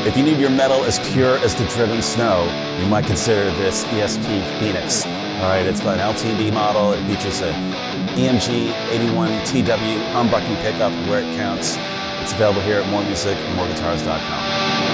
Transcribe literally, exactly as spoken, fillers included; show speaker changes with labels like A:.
A: If you need your metal as pure as the driven snow, you might consider this E S P Phoenix. All right, it's an L T D model. It features a E M G eighty-one T W humbucking pickup where it counts. It's available here at more music and more guitars dot com.